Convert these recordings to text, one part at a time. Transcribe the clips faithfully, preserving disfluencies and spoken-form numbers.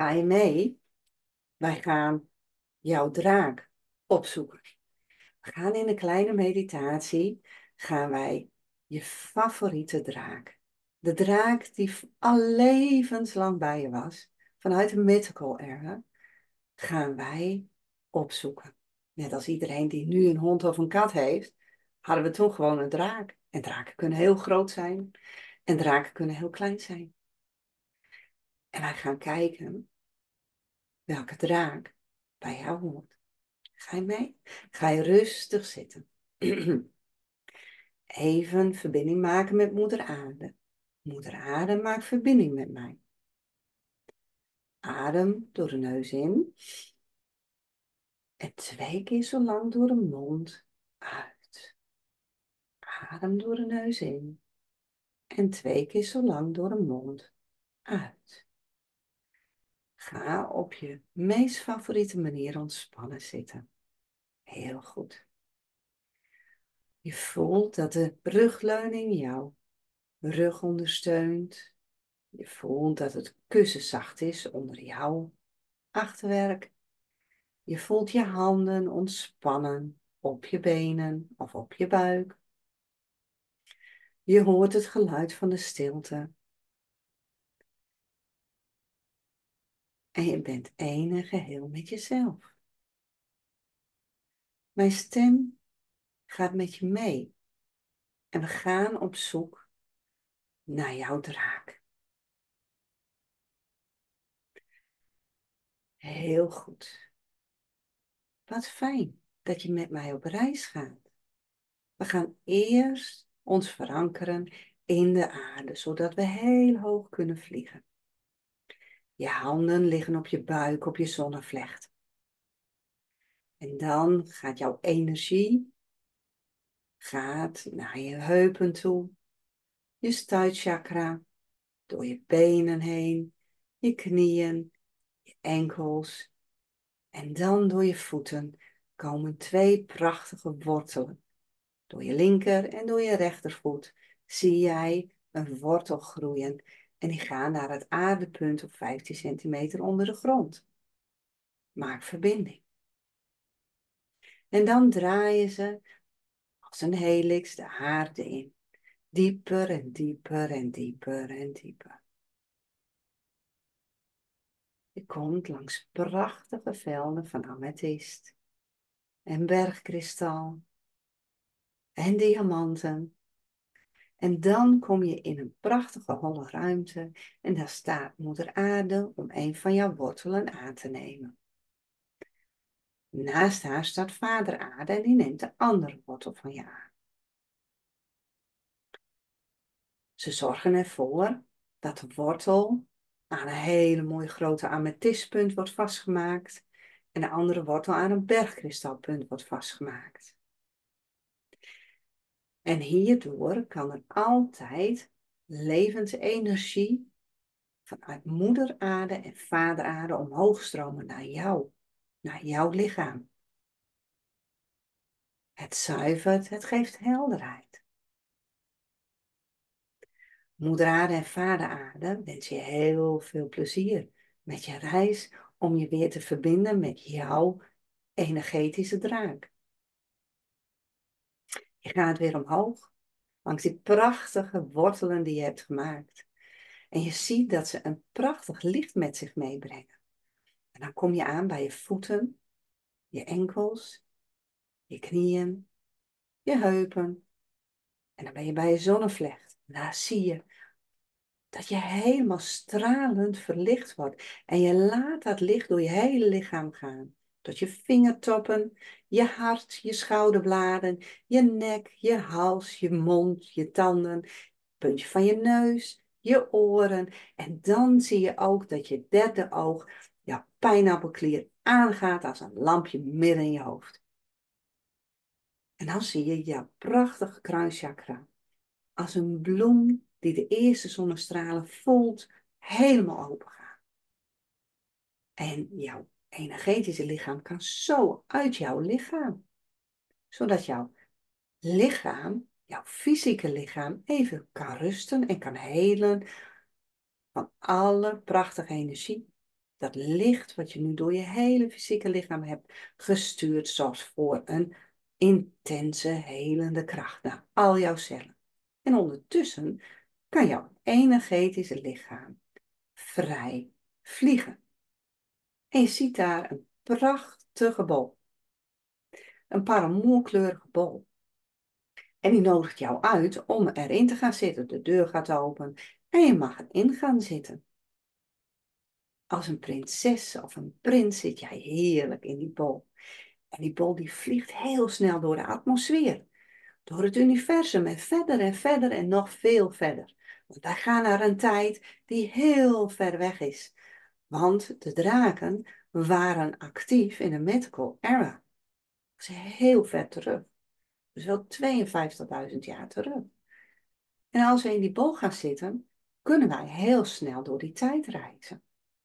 Ga je mee? Wij gaan jouw draak opzoeken. We gaan in een kleine meditatie, gaan wij je favoriete draak, de draak die al levenslang bij je was, vanuit de mythical era, gaan wij opzoeken. Net als iedereen die nu een hond of een kat heeft, hadden we toen gewoon een draak. En draken kunnen heel groot zijn en draken kunnen heel klein zijn. En wij gaan kijken welke draak bij jou hoort. Ga je mee? Ga je rustig zitten. Even verbinding maken met moeder aarde. Moeder aarde maakt verbinding met mij. Adem door de neus in. En twee keer zo lang door de mond uit. Adem door de neus in. En twee keer zo lang door de mond uit. Ga op je meest favoriete manier ontspannen zitten. Heel goed. Je voelt dat de rugleuning jouw rug ondersteunt. Je voelt dat het kussen zacht is onder jouw achterwerk. Je voelt je handen ontspannen op je benen of op je buik. Je hoort het geluid van de stilte. En je bent één en geheel met jezelf. Mijn stem gaat met je mee. En we gaan op zoek naar jouw draak. Heel goed. Wat fijn dat je met mij op reis gaat. We gaan eerst ons verankeren in de aarde, zodat we heel hoog kunnen vliegen. Je handen liggen op je buik, op je zonnevlecht. En dan gaat jouw energie gaat naar je heupen toe, je stuitchakra, door je benen heen, je knieën, je enkels. En dan door je voeten komen twee prachtige wortelen. Door je linker en door je rechtervoet zie jij een wortel groeien en die gaan naar het aardepunt op vijftien centimeter onder de grond. Maak verbinding. En dan draaien ze als een helix de aarde in. Dieper en dieper en dieper en dieper. Je komt langs prachtige velden van amethyst en bergkristal en diamanten. En dan kom je in een prachtige holle ruimte en daar staat moeder aarde om een van jouw wortelen aan te nemen. Naast haar staat vader aarde en die neemt de andere wortel van je aan. Ze zorgen ervoor dat de wortel aan een hele mooie grote amethystpunt wordt vastgemaakt en de andere wortel aan een bergkristalpunt wordt vastgemaakt. En hierdoor kan er altijd levensenergie vanuit moeder aarde en vader aarde omhoog stromen naar jou, naar jouw lichaam. Het zuivert, het geeft helderheid. Moeder aarde en vader aarde wens je heel veel plezier met je reis om je weer te verbinden met jouw energetische draak. Je gaat weer omhoog, langs die prachtige wortelen die je hebt gemaakt. En je ziet dat ze een prachtig licht met zich meebrengen. En dan kom je aan bij je voeten, je enkels, je knieën, je heupen. En dan ben je bij je zonnevlecht. En daar zie je dat je helemaal stralend verlicht wordt. En je laat dat licht door je hele lichaam gaan. Tot je vingertoppen, je hart, je schouderbladen, je nek, je hals, je mond, je tanden, puntje van je neus, je oren. En dan zie je ook dat je derde oog, jouw pijnappelklier, aangaat als een lampje midden in je hoofd. En dan zie je jouw prachtige kruinchakra. Als een bloem die de eerste zonnestralen voelt, helemaal open gaan. En jouw energetische lichaam kan zo uit jouw lichaam. Zodat jouw lichaam, jouw fysieke lichaam, even kan rusten en kan helen van alle prachtige energie dat licht wat je nu door je hele fysieke lichaam hebt gestuurd, zorgt voor een intense, helende kracht naar al jouw cellen. En ondertussen kan jouw energetische lichaam vrij vliegen. En je ziet daar een prachtige bol. Een paramoerkleurige bol. En die nodigt jou uit om erin te gaan zitten. De deur gaat open en je mag erin gaan zitten. Als een prinses of een prins zit jij heerlijk in die bol. En die bol die vliegt heel snel door de atmosfeer. Door het universum en verder en verder en nog veel verder. Want wij gaan naar een tijd die heel ver weg is. Want de draken waren actief in de mythical era. Dat is heel ver terug. Dus wel tweeënvijftigduizend jaar terug. En als we in die bol gaan zitten, kunnen wij heel snel door die tijd reizen.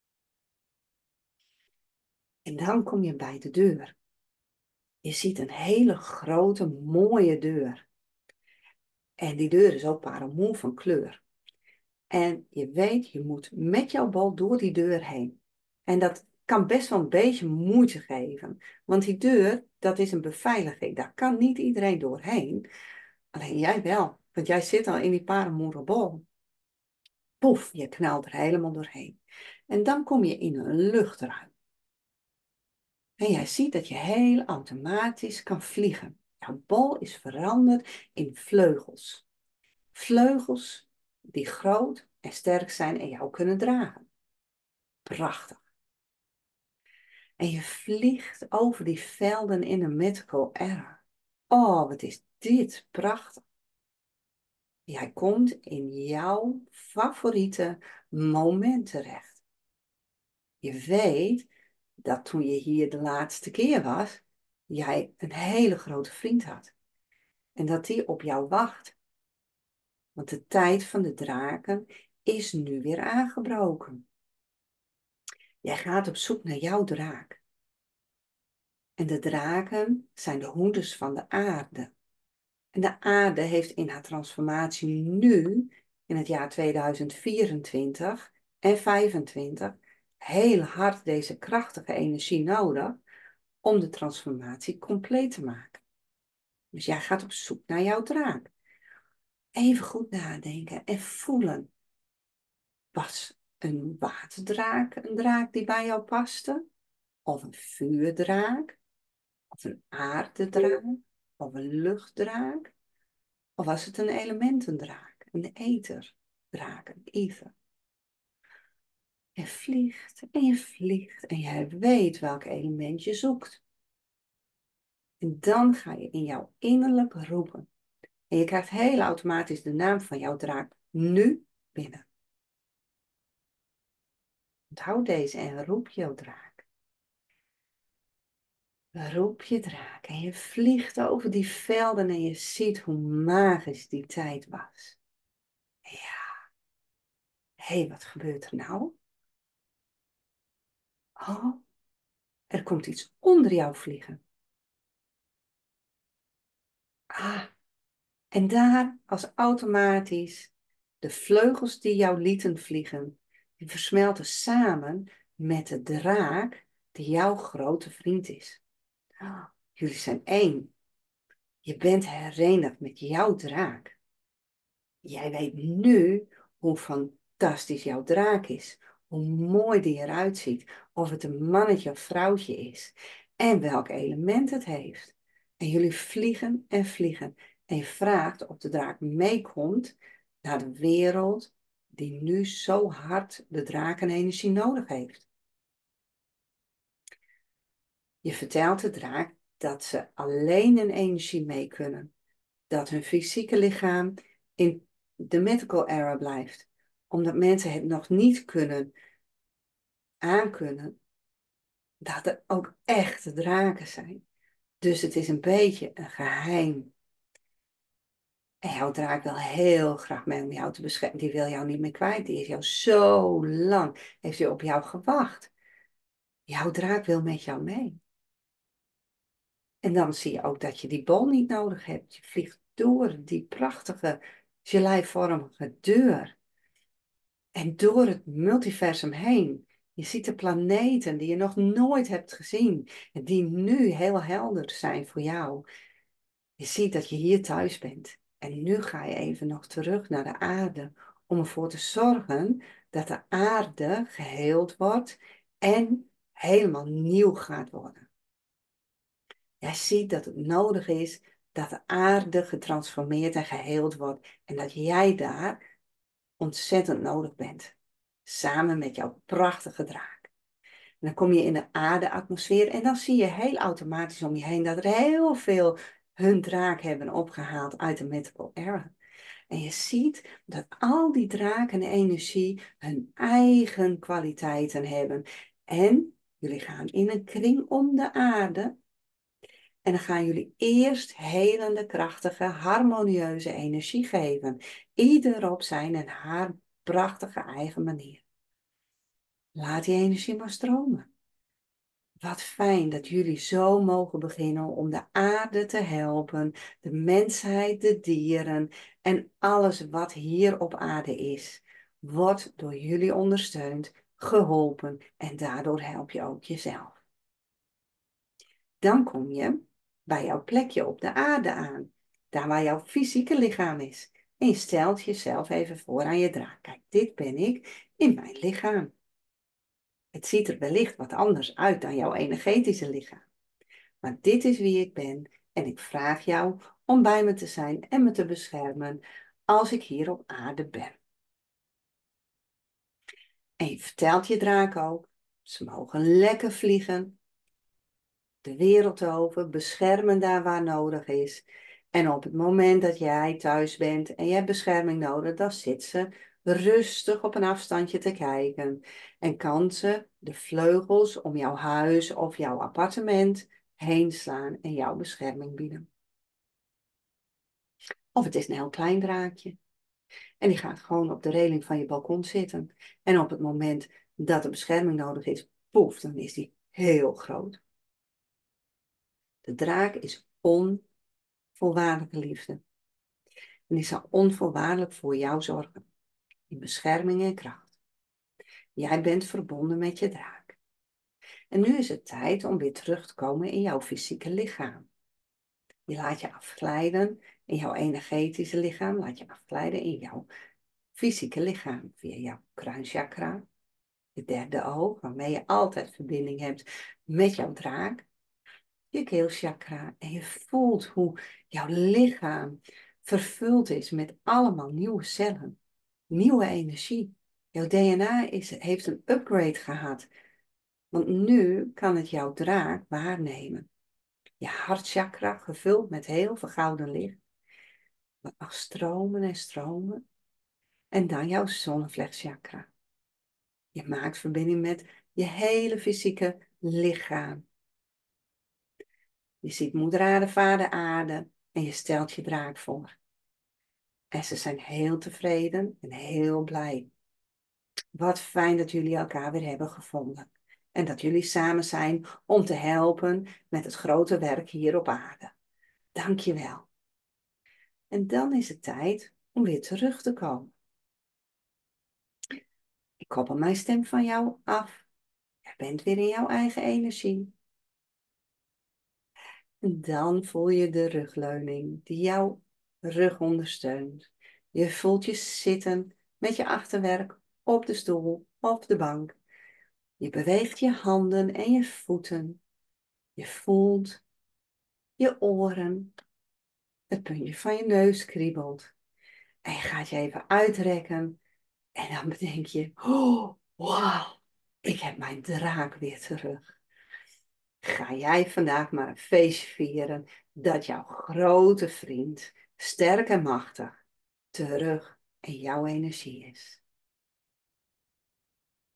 En dan kom je bij de deur. Je ziet een hele grote, mooie deur. En die deur is ook paramoer van kleur. En je weet, je moet met jouw bal door die deur heen. En dat kan best wel een beetje moeite geven. Want die deur, dat is een beveiliging. Daar kan niet iedereen doorheen. Alleen jij wel. Want jij zit al in die paramoeren bol. Poef, je knalt er helemaal doorheen. En dan kom je in een luchtruim. En jij ziet dat je heel automatisch kan vliegen. Jouw bol is veranderd in vleugels. Vleugels die groot en sterk zijn en jou kunnen dragen. Prachtig. En je vliegt over die velden in de mythical era. Oh, wat is dit prachtig. Jij komt in jouw favoriete moment terecht. Je weet dat toen je hier de laatste keer was, jij een hele grote vriend had. En dat die op jou wacht. Want de tijd van de draken is nu weer aangebroken. Jij gaat op zoek naar jouw draak. En de draken zijn de hoeders van de aarde. En de aarde heeft in haar transformatie nu, in het jaar tweeduizend vierentwintig en vijfentwintig, heel hard deze krachtige energie nodig om de transformatie compleet te maken. Dus jij gaat op zoek naar jouw draak. Even goed nadenken en voelen. Was een waterdraak een draak die bij jou paste? Of een vuurdraak? Of een aardedraak? Of een luchtdraak? Of was het een elementendraak? Een etherdraak, een ether? Je vliegt en je vliegt en jij weet welk element je zoekt. En dan ga je in jouw innerlijk roepen. En je krijgt heel automatisch de naam van jouw draak nu binnen. Onthoud deze en roep jouw draak. Roep je draak en je vliegt over die velden en je ziet hoe magisch die tijd was. Ja. Hé, hey, wat gebeurt er nou? Oh, er komt iets onder jou vliegen. Ah, en daar als automatisch de vleugels die jou lieten vliegen, die versmelten samen met de draak die jouw grote vriend is. Oh, jullie zijn één. Je bent herenigd met jouw draak. Jij weet nu hoe fantastisch jouw draak is. Hoe mooi die eruit ziet. Of het een mannetje of vrouwtje is. En welk element het heeft. En jullie vliegen en vliegen. En je vraagt of de draak meekomt naar de wereld die nu zo hard de drakenenergie nodig heeft. Je vertelt de draak dat ze alleen in energie mee kunnen. Dat hun fysieke lichaam in de mythical era blijft. Omdat mensen het nog niet kunnen aankunnen dat er ook echte draken zijn. Dus het is een beetje een geheim. En jouw draak wil heel graag mee om jou te beschermen. Die wil jou niet meer kwijt. Die is jou zo lang. Heeft hij op jou gewacht. Jouw draak wil met jou mee. En dan zie je ook dat je die bol niet nodig hebt. Je vliegt door die prachtige geleivormige deur. En door het multiversum heen. Je ziet de planeten die je nog nooit hebt gezien. En die nu heel helder zijn voor jou. Je ziet dat je hier thuis bent. En nu ga je even nog terug naar de aarde. Om ervoor te zorgen dat de aarde geheeld wordt. En helemaal nieuw gaat worden. Jij ziet dat het nodig is dat de aarde getransformeerd en geheeld wordt. En dat jij daar ontzettend nodig bent. Samen met jouw prachtige draak. En dan kom je in de aardeatmosfeer en dan zie je heel automatisch om je heen dat er heel veel hun draak hebben opgehaald uit de mythical era. En je ziet dat al die draken en energie hun eigen kwaliteiten hebben. En jullie gaan in een kring om de aarde. En dan gaan jullie eerst helende, krachtige, harmonieuze energie geven. Ieder op zijn en haar prachtige eigen manier. Laat die energie maar stromen. Wat fijn dat jullie zo mogen beginnen om de aarde te helpen, de mensheid, de dieren en alles wat hier op aarde is, wordt door jullie ondersteund, geholpen en daardoor help je ook jezelf. Dan kom je bij jouw plekje op de aarde aan, daar waar jouw fysieke lichaam is. En je stelt jezelf even voor aan je draak. Kijk, dit ben ik in mijn lichaam. Het ziet er wellicht wat anders uit dan jouw energetische lichaam. Maar dit is wie ik ben en ik vraag jou om bij me te zijn en me te beschermen als ik hier op aarde ben. En je vertelt je draak ook, ze mogen lekker vliegen, de wereld over, beschermen daar waar nodig is. En op het moment dat jij thuis bent en je hebt bescherming nodig, dan zit ze rustig op een afstandje te kijken. En kan ze de vleugels om jouw huis of jouw appartement heen slaan en jouw bescherming bieden. Of het is een heel klein draakje. En die gaat gewoon op de reling van je balkon zitten. En op het moment dat er bescherming nodig is, poef, dan is die heel groot. De draak is onvoorwaardelijke liefde. En die zal onvoorwaardelijk voor jou zorgen. In bescherming en kracht. Jij bent verbonden met je draak. En nu is het tijd om weer terug te komen in jouw fysieke lichaam. Je laat je afglijden in jouw energetische lichaam. Laat je afglijden in jouw fysieke lichaam. Via jouw kruinchakra. Je derde oog, waarmee je altijd verbinding hebt met jouw draak. Je keelchakra. En je voelt hoe jouw lichaam vervuld is met allemaal nieuwe cellen. Nieuwe energie. Jouw D N A is, heeft een upgrade gehad. Want nu kan het jouw draak waarnemen. Je hartchakra gevuld met heel veel gouden licht. Wat mag stromen en stromen. En dan jouw zonnevlechtchakra. Je maakt verbinding met je hele fysieke lichaam. Je ziet moeder aarde, vader aarde en je stelt je draak voor. En ze zijn heel tevreden en heel blij. Wat fijn dat jullie elkaar weer hebben gevonden. En dat jullie samen zijn om te helpen met het grote werk hier op aarde. Dank je wel. En dan is het tijd om weer terug te komen. Ik koppel mijn stem van jou af. Je bent weer in jouw eigen energie. En dan voel je de rugleuning die jouw rug ondersteunt. Je voelt je zitten met je achterwerk op de stoel of de bank. Je beweegt je handen en je voeten. Je voelt je oren. Het puntje van je neus kriebelt. En je gaat je even uitrekken. En dan bedenk je, oh, wauw, ik heb mijn draak weer terug. Ga jij vandaag maar een feestje vieren dat jouw grote vriend, sterk en machtig, terug in jouw energie is.